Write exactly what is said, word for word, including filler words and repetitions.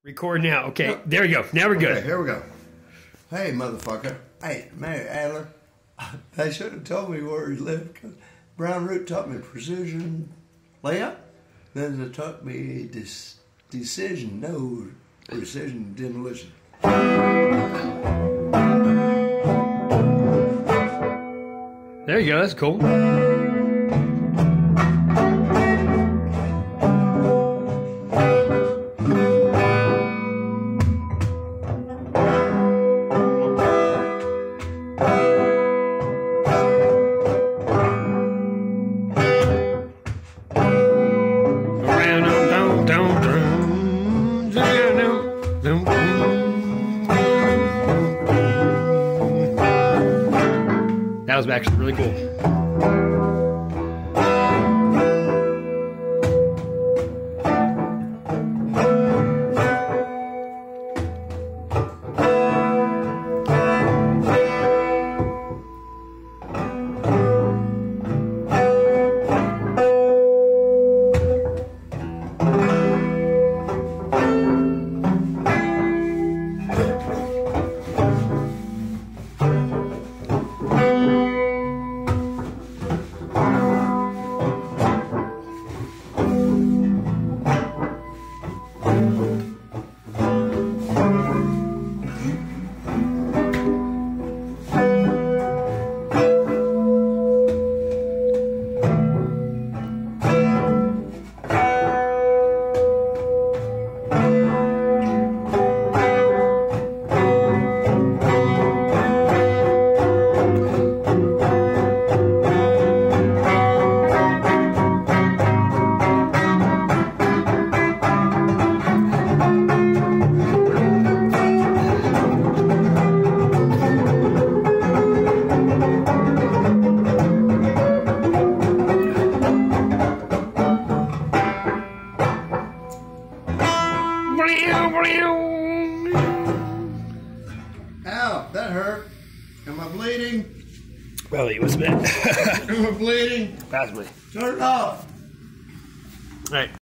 Record now. Okay, no. There we go. Now we're good. Okay, here we go. Hey, motherfucker. Hey, Mary Adler. They should have told me where he lived, because Brown Root taught me precision layup. Then they taught me dis decision, no precision demolition. There you go. That's cool. That was actually really cool. Ow, that hurt. Am I bleeding? Well, it was a bit. Am I bleeding? Possibly. Turn it off. All right.